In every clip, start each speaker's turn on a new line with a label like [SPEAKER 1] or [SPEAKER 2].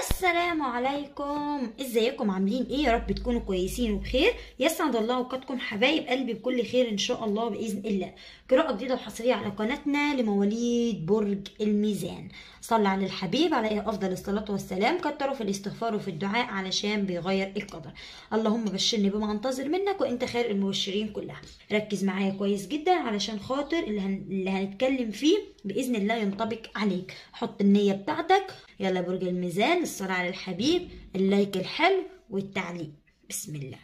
[SPEAKER 1] السلام عليكم، ازيكم؟ عاملين ايه؟ يا رب تكونوا كويسين وبخير. يسعد الله اوقاتكم حبايب قلبي بكل خير ان شاء الله باذن الله. قراءة جديدة وحصرية على قناتنا لمواليد برج الميزان. صلى على الحبيب عليه افضل الصلاة والسلام. كتروا في الاستغفار وفي الدعاء علشان بيغير القدر. اللهم بشرني بما انتظر منك وانت خير المبشرين كلها. ركز معايا كويس جدا علشان خاطر اللي هنتكلم فيه باذن الله ينطبق عليك. حط النية بتاعتك. يلا برج الميزان، الصلاة على الحبيب، اللايك الحلو والتعليق. بسم الله.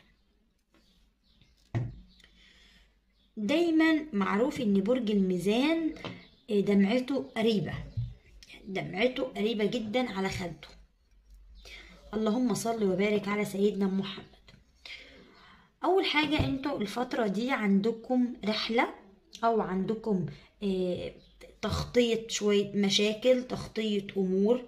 [SPEAKER 1] دايما معروف ان برج الميزان دمعته قريبة، دمعته قريبة جدا على خده. اللهم صل وبارك على سيدنا محمد. اول حاجة، انتوا الفترة دي عندكم رحلة او عندكم تخطيط شوية مشاكل، تخطيط امور.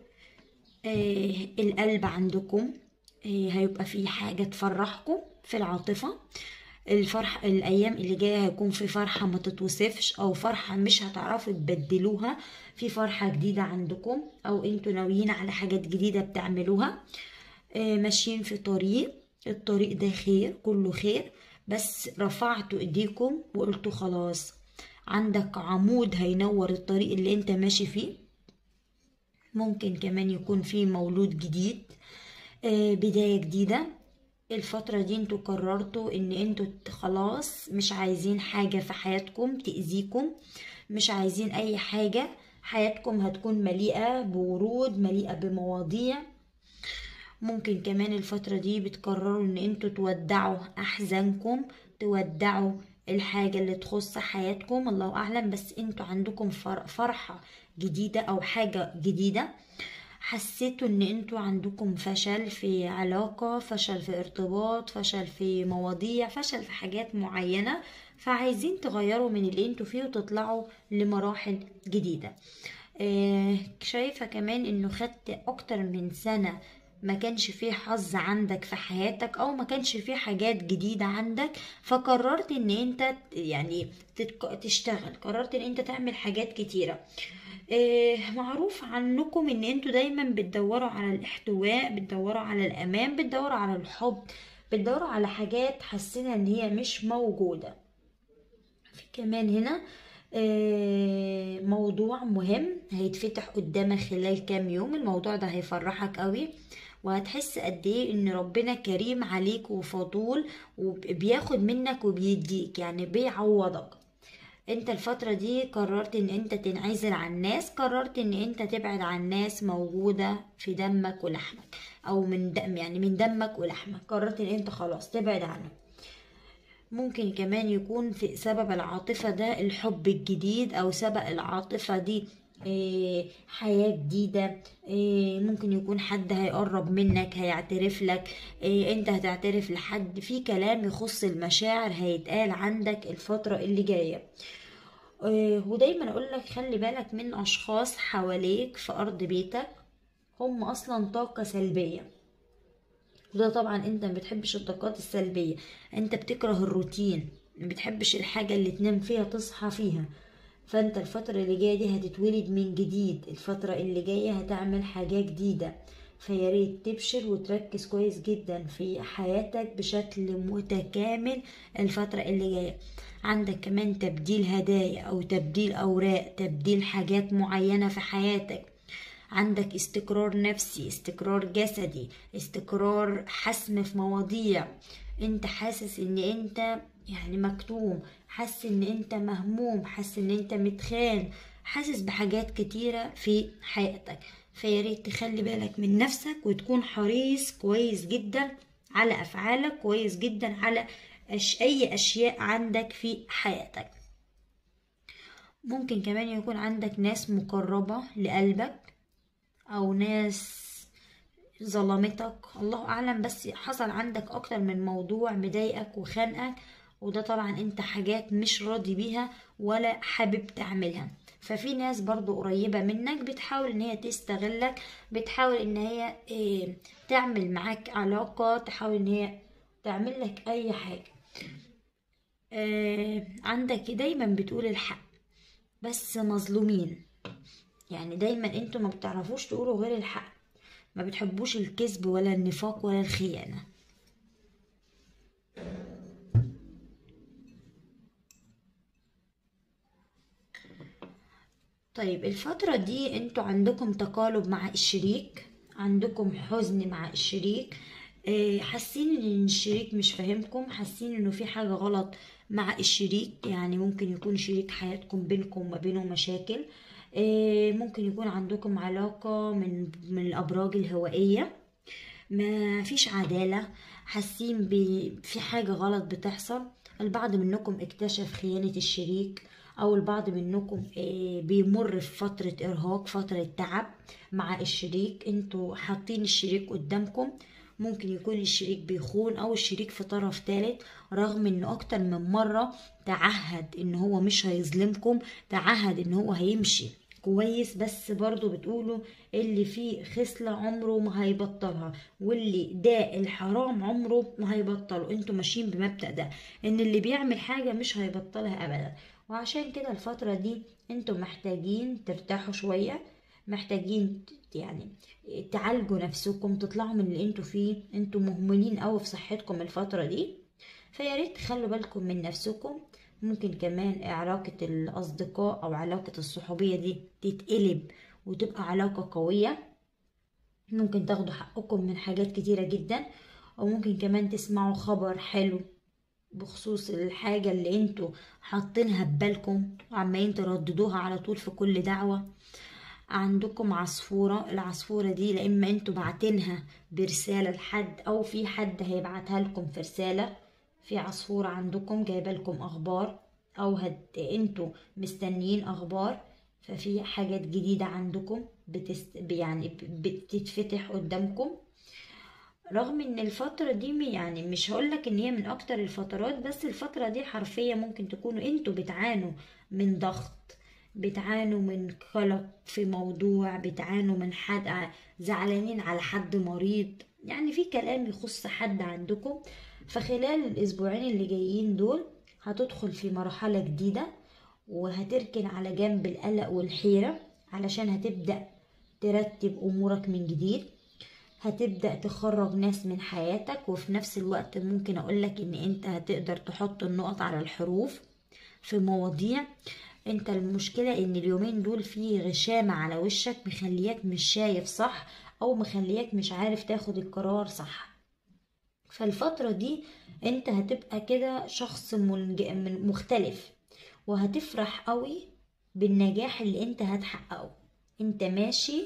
[SPEAKER 1] القلب عندكم هيبقى فيه حاجة تفرحكم في العاطفة. الفرح الأيام اللي جاية هيكون في فرحة ما تتوصفش، أو فرحة مش هتعرفوا تبدلوها. في فرحة جديدة عندكم، أو انتوا ناويين على حاجات جديدة بتعملوها. ماشيين في طريق، الطريق ده خير، كله خير. بس رفعتوا ايديكم وقلتوا خلاص، عندك عمود هينور الطريق اللي انت ماشي فيه. ممكن كمان يكون في مولود جديد، بداية جديدة. الفترة دي انتوا قررتوا ان انتوا خلاص مش عايزين حاجة في حياتكم تأذيكم، مش عايزين اي حاجة. حياتكم هتكون مليئة بورود، مليئة بمواضيع. ممكن كمان الفترة دي بتقرروا ان انتوا تودعوا احزانكم، تودعوا الحاجة اللي تخص حياتكم، الله اعلم. بس انتوا عندكم فرحة جديدة او حاجة جديدة. حسيتوا ان انتوا عندكم فشل في علاقة، فشل في ارتباط، فشل في مواضيع، فشل في حاجات معينة، فعايزين تغيروا من اللي انتوا فيه وتطلعوا لمراحل جديدة. شايفة كمان انه خدت اكتر من سنة ما كانش فيه حظ عندك في حياتك، او ما كانش فيه حاجات جديدة عندك، فقررت ان انت يعني تشتغل، قررت ان انت تعمل حاجات كتيرة. معروف عنكم ان انتوا دايما بتدوروا على الاحتواء، بتدوروا على الامان، بتدوروا على الحب، بتدوروا على حاجات حاسين ان هي مش موجودة. في كمان هنا موضوع مهم هيتفتح قدامك خلال كام يوم. الموضوع ده هيفرحك قوي، وهتحس قد ايه ان ربنا كريم عليك وفضول، وبياخد منك وبيديك، يعني بيعوضك. انت الفترة دي قررت ان انت تنعزل عن الناس، قررت ان انت تبعد عن ناس موجودة في دمك ولحمك، او من دم، يعني من دمك ولحمك. قررت ان انت خلاص تبعد عنهم. ممكن كمان يكون في سبب العاطفة ده الحب الجديد، او سبب العاطفة دي حياة جديدة. ممكن يكون حد هيقرب منك، هيعترف لك، انت هتعترف لحد. في كلام يخص المشاعر هيتقال عندك الفترة اللي جاية. ودايما اقولك خلي بالك من اشخاص حواليك في ارض بيتك، هم اصلا طاقة سلبية. وده طبعا انت ما بتحبش الطاقات السلبية، انت بتكره الروتين، ما بتحبش الحاجة اللي تنام فيها تصحى فيها. فانت الفترة اللي جاية دي هتتولد من جديد، الفترة اللي جاية هتعمل حاجة جديدة. فياريت تبشر وتركز كويس جدا في حياتك بشكل متكامل الفترة اللي جاية. عندك كمان تبديل هدايا او تبديل اوراق، تبديل حاجات معينة في حياتك. عندك استقرار نفسي، استقرار جسدي، استقرار حسم في مواضيع. انت حاسس ان انت يعني مكتوم، حاسس ان انت مهموم، حاسس ان انت متخان، حاسس بحاجات كتيرة في حياتك. فياريت تخلي بالك من نفسك وتكون حريص كويس جدا على افعالك، كويس جدا على اي اشياء عندك في حياتك. ممكن كمان يكون عندك ناس مقربة لقلبك، او ناس ظلمتك، الله اعلم. بس حصل عندك اكتر من موضوع مضايقك وخانقك، وده طبعا انت حاجات مش راضي بيها ولا حابب تعملها. ففي ناس برضو قريبة منك بتحاول ان هي تستغلك، بتحاول ان هي تعمل معاك علاقة، تحاول ان هي تعمل لك اي حاجة. عندك دايما بتقول الحق بس مظلومين، يعني دايما انتوا ما بتعرفوش تقولوا غير الحق. ما بتحبوش الكذب ولا النفاق ولا الخيانة. طيب الفترة دي انتوا عندكم تقالب مع الشريك، عندكم حزن مع الشريك، حاسين ان الشريك مش فاهمكم، حاسين انه في حاجة غلط مع الشريك. يعني ممكن يكون شريك حياتكم بينكم وما بينه مشاكل. ممكن يكون عندكم علاقة من الأبراج الهوائية، ما فيش عدالة، حاسين في حاجة غلط بتحصل. البعض منكم اكتشف خيانة الشريك، او البعض منكم بيمر في فترة ارهاق، فترة تعب مع الشريك. انتوا حاطين الشريك قدامكم، ممكن يكون الشريك بيخون او الشريك في طرف ثالث، رغم انه اكتر من مرة تعهد ان هو مش هيظلمكم، تعهد ان هو هيمشي كويس، بس برضو بتقولوا اللي فيه خصلة عمره ما هيبطلها، واللي ده الحرام عمره ما هيبطله. انتوا ماشيين بمبدأ ده، ان اللي بيعمل حاجة مش هيبطلها ابدا. وعشان كده الفترة دي انتوا محتاجين ترتاحوا شوية، محتاجين يعني تعالجوا نفسكم، تطلعوا من اللي انتوا فيه. انتوا مهملين قوي في صحتكم الفترة دي، فياريت تخلوا بالكم من نفسكم. ممكن كمان علاقة الأصدقاء أو علاقة الصحوبية دي تتقلب وتبقى علاقة قوية. ممكن تاخدوا حقكم من حاجات كتيرة جدا، أو ممكن كمان تسمعوا خبر حلو بخصوص الحاجة اللي انتوا حاطينها ببالكم وعمالين ترددوها على طول في كل دعوة. عندكم عصفورة، العصفورة دي لا إما انتوا بعتينها برسالة لحد، أو في حد هيبعتها لكم في رسالة. في عصفورة عندكم جايبة لكم أخبار، أو انتوا مستنيين أخبار. ففي حاجات جديدة عندكم يعني بتتفتح قدامكم. رغم ان الفترة دي يعني مش هقولك ان هي من اكتر الفترات، بس الفترة دي حرفيا ممكن تكونوا انتوا بتعانوا من ضغط، بتعانوا من قلق في موضوع، بتعانوا من حد، زعلانين على حد مريض، يعني في كلام يخص حد عندكم. فخلال الاسبوعين اللي جايين دول هتدخل في مرحلة جديدة، وهتركن على جنب القلق والحيرة، علشان هتبدأ ترتب امورك من جديد. هتبدأ تخرج ناس من حياتك، وفي نفس الوقت ممكن اقولك ان انت هتقدر تحط النقط على الحروف في مواضيع. انت المشكلة ان اليومين دول في غشامة على وشك مخلياك مش شايف صح، او مخلياك مش عارف تاخد القرار صح. فالفترة دي انت هتبقى كده شخص مختلف، وهتفرح قوي بالنجاح اللي انت هتحققه. انت ماشي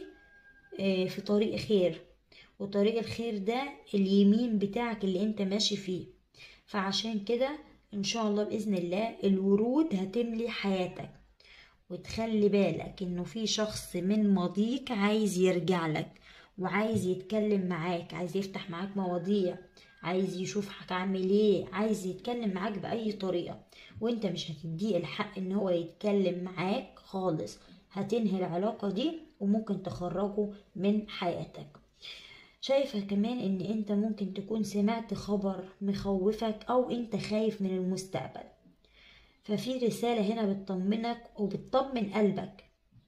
[SPEAKER 1] في طريق خير، وطريق الخير ده اليمين بتاعك اللي انت ماشي فيه. فعشان كده ان شاء الله بإذن الله الورود هتملي حياتك. وتخلي بالك انه في شخص من ماضيك عايز يرجع لك، وعايز يتكلم معاك، عايز يفتح معاك مواضيع، عايز يشوفك عامل ايه، عايز يتكلم معاك بأي طريقة، وانت مش هتديه الحق ان هو يتكلم معاك خالص. هتنهي العلاقة دي وممكن تخرجه من حياتك. شايفة كمان ان انت ممكن تكون سمعت خبر مخوفك، او انت خايف من المستقبل. ففي رسالة هنا بتطمنك وبتطمن قلبك.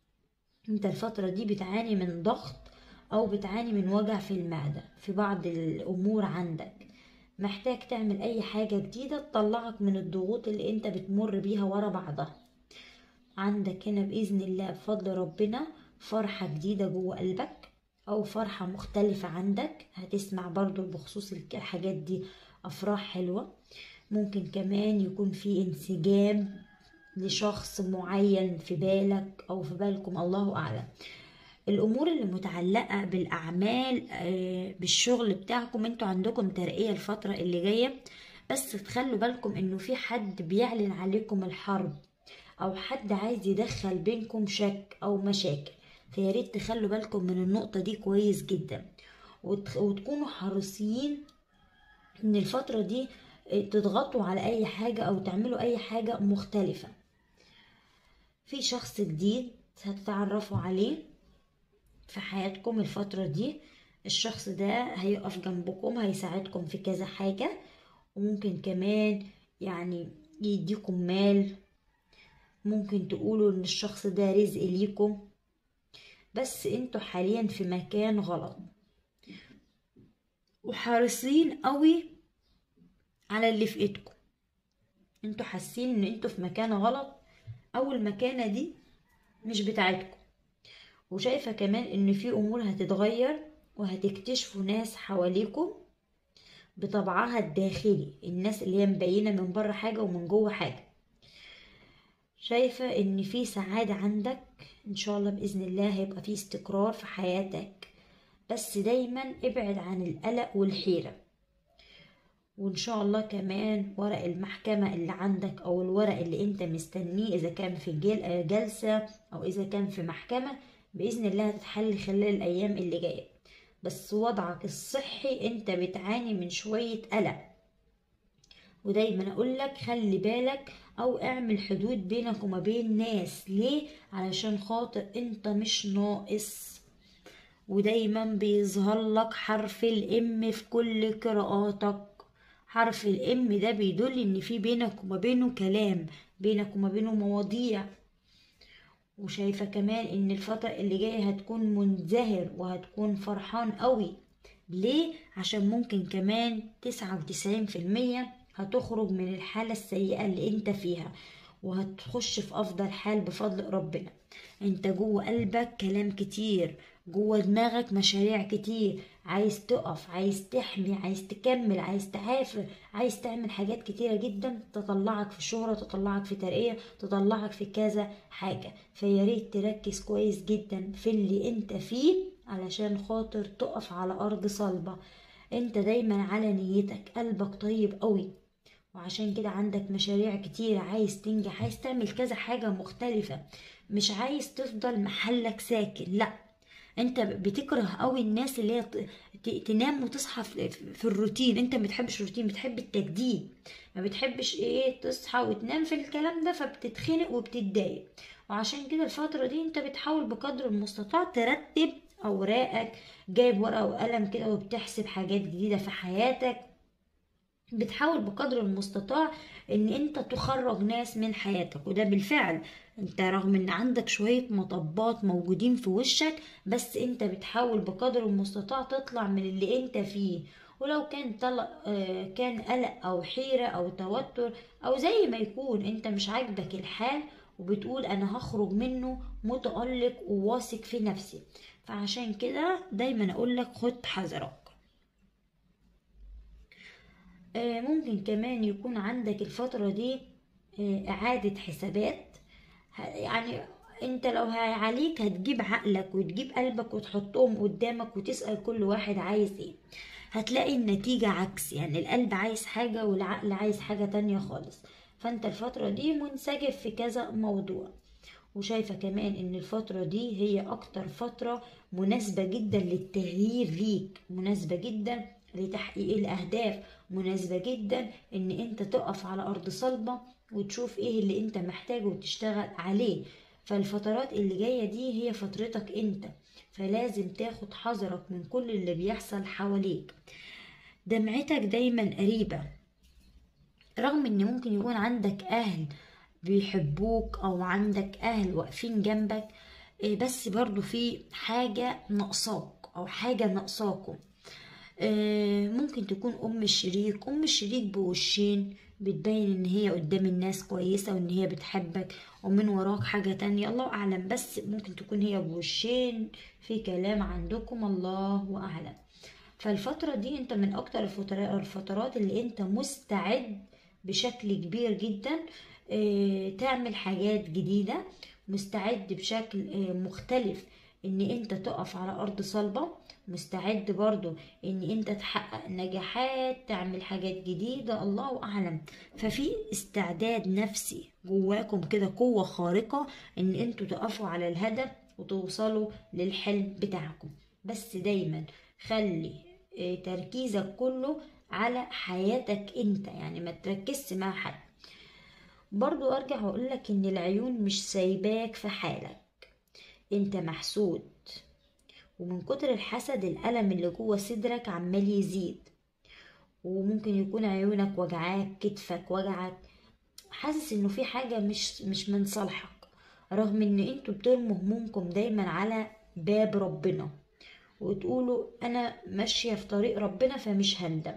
[SPEAKER 1] انت الفترة دي بتعاني من ضغط، او بتعاني من وجع في المعدة في بعض الامور عندك، محتاج تعمل اي حاجة جديدة تطلعك من الضغوط اللي انت بتمر بيها ورا بعضها. عندك هنا بإذن الله بفضل ربنا فرحة جديدة جوه قلبك، او فرحة مختلفة عندك. هتسمع برضو بخصوص الحاجات دي افراح حلوة. ممكن كمان يكون في انسجام لشخص معين في بالك او في بالكم، الله اعلم. الامور اللي متعلقة بالاعمال بالشغل بتاعكم، انتوا عندكم ترقية الفترة اللي جاية، بس تخلوا بالكم انه في حد بيعلن عليكم الحرب، او حد عايز يدخل بينكم شك او مشاكل. فياريت تخلوا بالكم من النقطة دي كويس جدا، وتكونوا حريصين ان الفترة دي تضغطوا على اي حاجة او تعملوا اي حاجة مختلفة. في شخص جديد هتتعرفوا عليه في حياتكم الفترة دي. الشخص ده هيقف جنبكم، هيساعدكم في كذا حاجة، وممكن كمان يعني يديكم مال. ممكن تقولوا ان الشخص ده رزق ليكم، بس انتوا حاليا في مكان غلط. وحريصين قوي على اللي في ايدكم. انتوا حاسين ان انتوا في مكانة غلط، او المكانة دي مش بتاعتكم. وشايفة كمان ان في امور هتتغير، وهتكتشفوا ناس حواليكم بطبعها الداخلي، الناس اللي هي مبينة من بره حاجة ومن جوه حاجة. شايفة ان في سعادة عندك ان شاء الله بإذن الله، هيبقى في استقرار في حياتك، بس دايما ابعد عن القلق والحيرة. وان شاء الله كمان ورق المحكمة اللي عندك، او الورق اللي انت مستنيه، اذا كان في جلسة او اذا كان في محكمة، بإذن الله هتتحل خلال الايام اللي جاية. بس وضعك الصحي انت بتعاني من شوية قلق، ودايما اقولك خلي بالك او اعمل حدود بينك وما بين ناس. ليه؟ علشان خاطر انت مش ناقص. ودايما بيظهر لك حرف الام في كل قراءاتك. حرف الام ده بيدل ان في بينك وما بينه كلام، بينك وما بينه مواضيع. وشايفة كمان ان الفترة اللي جاية هتكون منزهر وهتكون فرحان قوي. ليه؟ عشان ممكن كمان 99% هتخرج من الحالة السيئة اللي انت فيها، وهتخش في افضل حال بفضل ربنا. انت جوه قلبك كلام كتير، جوه دماغك مشاريع كتير، عايز تقف، عايز تحمي، عايز تكمل، عايز تعافر، عايز تعمل حاجات كتيرة جدا تطلعك في شهرة، تطلعك في ترقية، تطلعك في كذا حاجة. فياريت تركز كويس جدا في اللي انت فيه علشان خاطر تقف على ارض صلبة. انت دايما على نيتك، قلبك طيب قوي، وعشان كده عندك مشاريع كتير، عايز تنجح، عايز تعمل كذا حاجة مختلفة، مش عايز تفضل محلك ساكن. لا، انت بتكره قوي الناس اللي هي تنام وتصحى في الروتين. انت ما بتحبش الروتين، بتحب التجديد، ما بتحبش ايه تصحى وتنام في الكلام ده، فبتتخنق وبتتضايق. وعشان كده الفترة دي انت بتحاول بقدر المستطاع ترتب اوراقك، جايب ورقة وقلم كده وبتحسب حاجات جديدة في حياتك. بتحاول بقدر المستطاع ان انت تخرج ناس من حياتك، وده بالفعل انت رغم ان عندك شوية مطبات موجودين في وشك، بس انت بتحاول بقدر المستطاع تطلع من اللي انت فيه. ولو كان كان قلق او حيرة او توتر او زي ما يكون انت مش عاجبك الحال، وبتقول انا هخرج منه متألق وواثق في نفسي. فعشان كده دايما اقولك خد حذرك. ممكن كمان يكون عندك الفترة دي إعادة حسابات. يعني انت لو عليك هتجيب عقلك وتجيب قلبك وتحطهم قدامك وتسأل كل واحد عايز ايه، هتلاقي النتيجة عكس. يعني القلب عايز حاجة والعقل عايز حاجة تانية خالص. فانت الفترة دي منسجم في كذا موضوع. وشايفة كمان ان الفترة دي هي اكتر فترة مناسبة جدا للتغيير ليك، مناسبة جدا لتحقيق الاهداف، مناسبة جدا ان انت تقف على ارض صلبة وتشوف ايه اللي انت محتاجه وتشتغل عليه. فالفترات اللي جاية دي هي فترتك انت، فلازم تاخد حذرك من كل اللي بيحصل حواليك. دمعتك دايما قريبة، رغم ان ممكن يكون عندك اهل بيحبوك او عندك اهل واقفين جنبك، بس برضو في حاجة ناقصاك او حاجة ناقصاكم. ممكن تكون ام الشريك بوشين، بتبين ان هي قدام الناس كويسة وان هي بتحبك، ومن وراك حاجة تانية الله اعلم. بس ممكن تكون هي بوشين، في كلام عندكم الله اعلم. فالفترة دي انت من اكتر الفترات اللي انت مستعد بشكل كبير جدا تعمل حاجات جديدة، مستعد بشكل مختلف ان انت تقف على ارض صلبة، مستعد برضو ان انت تحقق نجاحات، تعمل حاجات جديدة الله اعلم. ففي استعداد نفسي جواكم كده، قوة خارقة ان انتوا تقفوا على الهدف وتوصلوا للحلم بتاعكم. بس دايما خلي تركيزك كله على حياتك انت، يعني ما تركزش مع حد. برضو ارجع واقولك ان العيون مش سايباك في حالك، انت محسود، ومن كتر الحسد الألم اللي جوه صدرك عمال يزيد. وممكن يكون عيونك وجعاك، كتفك وجعك، حاسس انه في حاجة مش من صالحك، رغم ان انتوا بترموا همومكم دايما على باب ربنا. وتقولوا انا ماشية في طريق ربنا فمش هندم.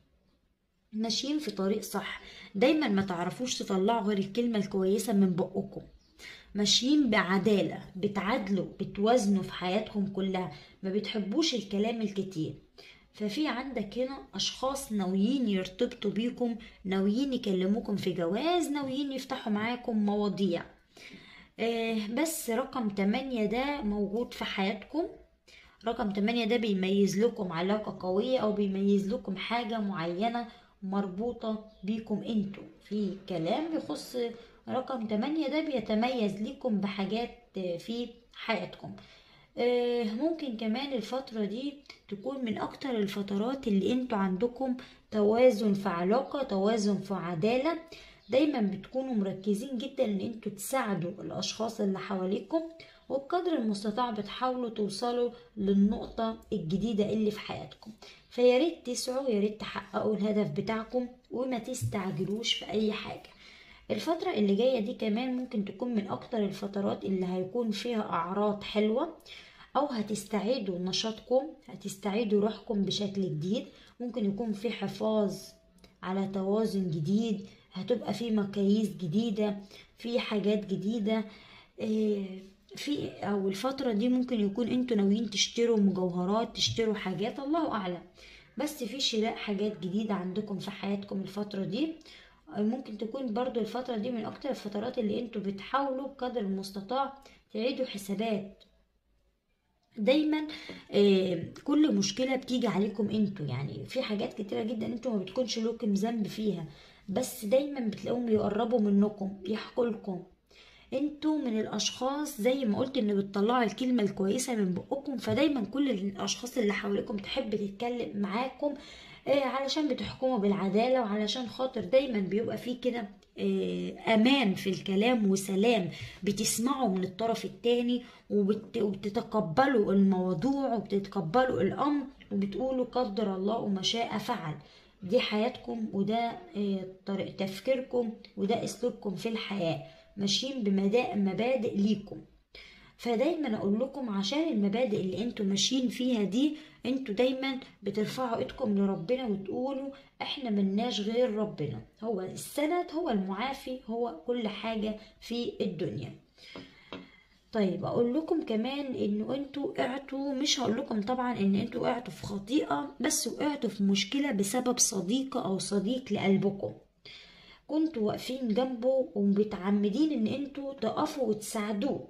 [SPEAKER 1] ماشيين في طريق صح، دايما ما تعرفوش تطلعوا غير الكلمة الكويسة من بقكم. ماشيين بعدالة، بتعادلوا بتوازنوا في حياتكم كلها، ما بتحبوش الكلام الكتير. ففي عندك هنا أشخاص ناويين يرتبطوا بيكم، ناويين يكلموكم في جواز، ناويين يفتحوا معاكم مواضيع. بس رقم 8 ده موجود في حياتكم. رقم 8 ده بيميز لكم علاقة قوية أو بيميز لكم حاجة معينة مربوطة بيكم انتوا. في كلام يخص رقم 8 ده بيتميز لكم بحاجات في حياتكم. ممكن كمان الفترة دي تكون من أكتر الفترات اللي انتوا عندكم توازن في علاقة، توازن في عدالة. دايما بتكونوا مركزين جدا ان انتوا تساعدوا الأشخاص اللي حواليكم، وبقدر المستطاع بتحاولوا توصلوا للنقطة الجديدة اللي في حياتكم. فياريت تسعوا، ياريت تحققوا الهدف بتاعكم وما تستعجلوش في أي حاجة. الفترة اللي جاية دي كمان ممكن تكون من أكتر الفترات اللي هيكون فيها أعراض حلوة، أو هتستعيدوا نشاطكم، هتستعيدوا روحكم بشكل جديد. ممكن يكون في حفاظ على توازن جديد، هتبقى في مقاييس جديدة، في حاجات جديدة. في او الفترة دي ممكن يكون انتوا ناويين تشتروا مجوهرات، تشتروا حاجات، الله اعلم. بس في شراء حاجات جديدة عندكم في حياتكم الفترة دي. ممكن تكون برضو الفترة دي من اكتر الفترات اللي انتوا بتحاولوا بقدر المستطاع تعيدوا حسابات. دايما كل مشكلة بتيجي عليكم انتوا، يعني في حاجات كتيرة جدا انتوا ما بتكونش لكم ذنب فيها، بس دايما بتلاقوهم يقربوا منكم، يحكوا لكم. انتوا من الاشخاص زي ما قلت ان بتطلعوا الكلمة الكويسة من بقكم، فدايما كل الاشخاص اللي حواليكم تحب تتكلم معاكم علشان بتحكموا بالعدالة، وعلشان خاطر دايما بيبقى فيه كده امان في الكلام وسلام. بتسمعوا من الطرف التاني وبتتقبلوا الموضوع وبتتقبلوا الامر وبتقولوا قدر الله وما شاء فعل. دي حياتكم، وده طريقة تفكيركم، وده اسلوبكم في الحياة، ماشيين بمبادئ ليكم. فدايما اقول لكم عشان المبادئ اللي انتوا ماشيين فيها دي، انتوا دايما بترفعوا ايدكم لربنا وتقولوا احنا ملناش غير ربنا، هو السند، هو المعافي، هو كل حاجة في الدنيا. طيب اقول لكم كمان انه انتوا وقعتوا، مش هقول لكم طبعا ان انتوا وقعتوا في خطيئة، بس وقعتوا في مشكلة بسبب صديقة او صديق لقلبكم. كنتوا واقفين جنبه ومتعمدين ان انتوا تقفوا وتساعدوه،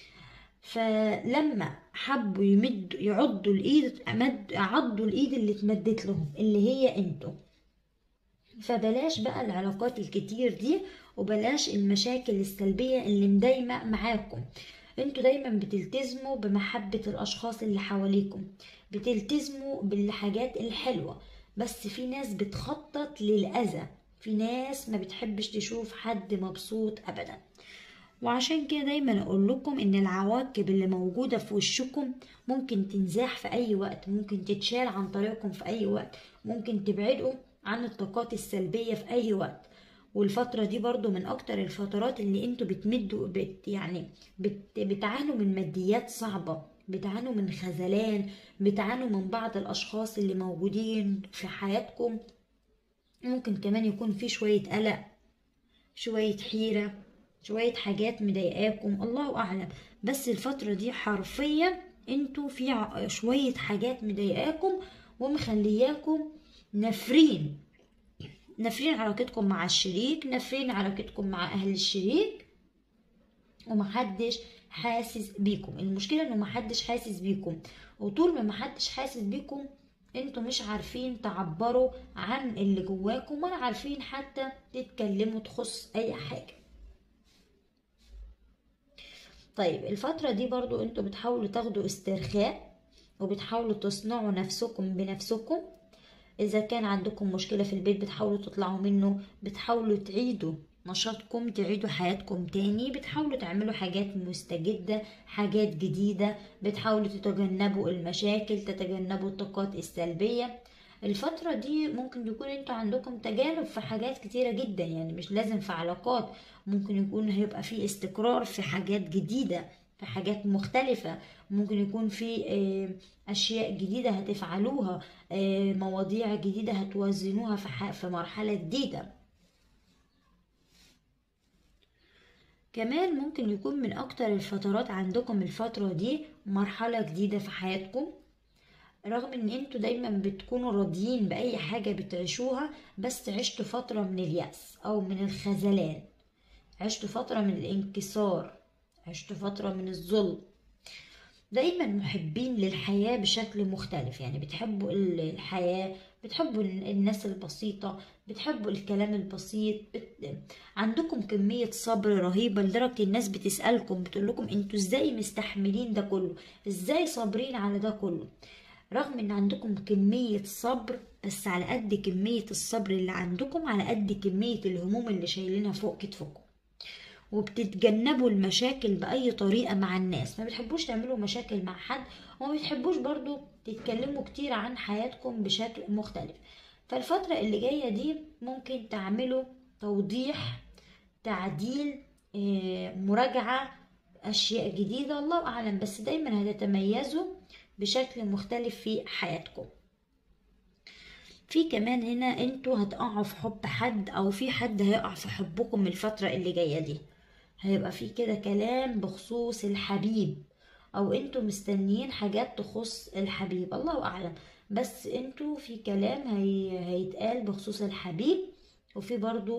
[SPEAKER 1] فلما حبوا يعضوا الايد، عضوا الايد اللي اتمدت لهم اللي هي انتوا. فبلاش بقى العلاقات الكتير دي، وبلاش المشاكل السلبية اللي مدايمة معاكم. انتوا دايما بتلتزموا بمحبة الاشخاص اللي حواليكم، بتلتزموا بالحاجات الحلوة، بس في ناس بتخطط للأذى، في ناس ما بتحبش تشوف حد مبسوط ابدا. وعشان كده دايما اقول لكم ان العواقب اللي موجودة في وشكم ممكن تنزاح في اي وقت، ممكن تتشال عن طريقكم في اي وقت، ممكن تبعدوا عن الطاقات السلبية في اي وقت. والفترة دي برضو من اكتر الفترات اللي انتوا بتمدوا بتعانوا من ماديات صعبة، بتعانوا من خذلان، بتعانوا من بعض الاشخاص اللي موجودين في حياتكم. ممكن كمان يكون في شوية قلق، شوية حيرة، شوية حاجات مضايقاكم، الله اعلم. بس الفترة دي حرفيا انتوا في شوية حاجات مضايقاكم ومخلياكم نافرين علاقتكم مع الشريك، نافرين علاقتكم مع اهل الشريك، ومحدش حاسس بيكم. المشكلة انه محدش حاسس بيكم، وطول ما محدش حاسس بيكم انتوا مش عارفين تعبروا عن اللي جواكم، ولا عارفين حتى تتكلموا تخص اي حاجة. طيب الفترة دي برضو انتوا بتحاولوا تاخدوا استرخاء، وبتحاولوا تصنعوا نفسكم بنفسكم. اذا كان عندكم مشكلة في البيت بتحاولوا تطلعوا منه، بتحاولوا تعيدوا نشاطكم، تعيدوا حياتكم تاني، بتحاولوا تعملوا حاجات مستجدة، حاجات جديدة، بتحاولوا تتجنبوا المشاكل، تتجنبوا الطاقات السلبية. الفترة دي ممكن يكون انتوا عندكم تجارب في حاجات كتيرة جدا، يعني مش لازم في علاقات، ممكن يكون هيبقى في استقرار في حاجات جديدة في حاجات مختلفة، ممكن يكون في أشياء جديدة هتفعلوها، مواضيع جديدة هتوزنوها في مرحلة جديدة. كمان ممكن يكون من أكتر الفترات عندكم الفترة دي مرحلة جديدة في حياتكم، رغم ان انتوا دايما بتكونوا راضيين بأي حاجة بتعيشوها، بس عشتوا فترة من اليأس أو من الخذلان، عشتوا فترة من الانكسار، عشتوا فترة من الظلم. دايما محبين للحياة بشكل مختلف، يعني بتحبوا الحياة، بتحبوا الناس البسيطة، بتحبوا الكلام البسيط، عندكم كمية صبر رهيبة لدرجة الناس بتسألكم بتقول لكم انتوا ازاي مستحملين ده كله، ازاي صابرين على ده كله. رغم ان عندكم كمية صبر، بس على قد كمية الصبر اللي عندكم على قد كمية الهموم اللي شايلينها فوق كتفكم. وبتتجنبوا المشاكل بأي طريقة مع الناس، ما بتحبوش تعملوا مشاكل مع حد، وما بتحبوش برضو تتكلموا كتير عن حياتكم بشكل مختلف. فالفترة اللي جاية دي ممكن تعملوا توضيح، تعديل، مراجعة، أشياء جديدة، الله أعلم، بس دايما هتتميزوا بشكل مختلف في حياتكم. في كمان هنا انتوا هتقعوا في حب حد، او في حد هيقع في حبكم الفترة اللي جاية دي. هيبقى في كده كلام بخصوص الحبيب، او انتوا مستنيين حاجات تخص الحبيب، الله اعلم، بس انتوا في كلام هيتقال بخصوص الحبيب. وفي برضو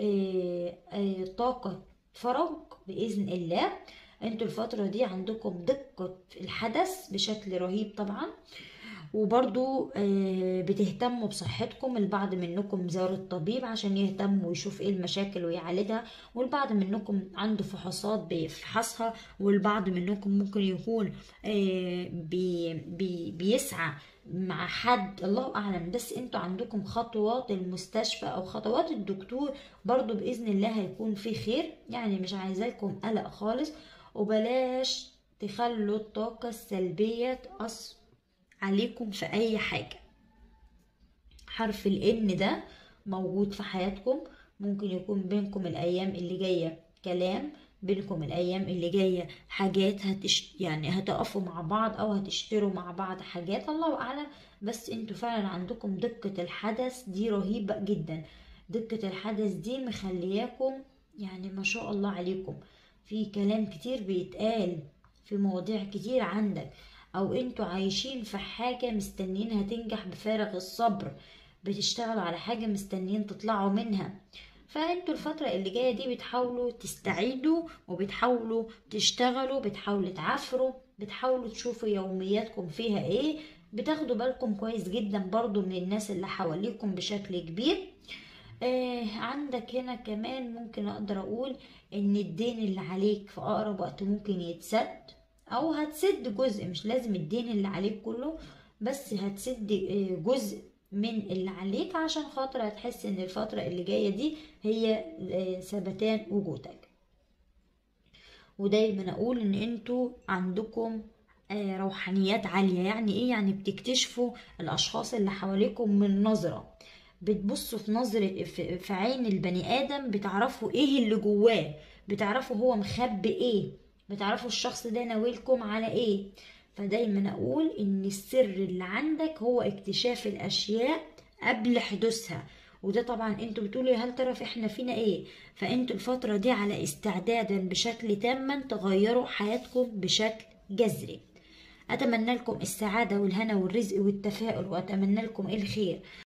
[SPEAKER 1] طاقة فراغ بإذن الله. انتوا الفترة دي عندكم دقة في الحدث بشكل رهيب طبعا، وبرضو بتهتموا بصحتكم. البعض منكم زار الطبيب عشان يهتم ويشوف ايه المشاكل ويعالجها، والبعض منكم عنده فحوصات بيفحصها، والبعض منكم ممكن يكون بيسعى مع حد، الله اعلم، بس انتوا عندكم خطوات المستشفى او خطوات الدكتور برضو باذن الله هيكون في خير. يعني مش عايزاكم قلق خالص، وبلاش تخلوا الطاقة السلبية تأثر عليكم في اي حاجة. حرف الان ده موجود في حياتكم، ممكن يكون بينكم الايام اللي جاية كلام، بينكم الايام اللي جاية حاجات يعني هتقفوا مع بعض او هتشتروا مع بعض حاجات، الله اعلم، بس انتوا فعلا عندكم دقة الحدث دي رهيبة جدا. دقة الحدث دي مخلياكم يعني ما شاء الله عليكم، في كلام كتير بيتقال في مواضيع كتير عندك، او انتوا عايشين في حاجة مستنيينها تنجح بفارغ الصبر، بتشتغلوا على حاجة مستنيين تطلعوا منها. فانتوا الفترة اللي جاية دي بتحاولوا تستعيدوا، وبتحاولوا تشتغلوا، بتحاولوا تعافروا، بتحاولوا تشوفوا يومياتكم فيها ايه، بتاخدوا بالكم كويس جدا برضو من الناس اللي حواليكم بشكل كبير. عندك هنا كمان ممكن اقدر اقول ان الدين اللي عليك في اقرب وقت ممكن يتسد، او هتسد جزء، مش لازم الدين اللي عليك كله، بس هتسد جزء من اللي عليك، عشان خاطر هتحس ان الفترة اللي جاية دي هي ثبتان وجودك. ودايما اقول ان انتوا عندكم روحانيات عالية. يعني ايه؟ يعني بتكتشفوا الاشخاص اللي حواليكم من نظرة، بتبصوا في نظرة في عين البني ادم، بتعرفوا ايه اللي جواه، بتعرفوا هو مخبي ايه، بتعرفوا الشخص ده ناويلكم على ايه. فدايما اقول ان السر اللي عندك هو اكتشاف الاشياء قبل حدوثها. وده طبعا انتوا بتقولوا هل ترى احنا فينا ايه، فانتوا الفترة دي على استعدادا بشكل تام تغيروا حياتكم بشكل جذري. اتمنى لكم السعادة والهنا والرزق والتفاؤل، واتمنى لكم الخير.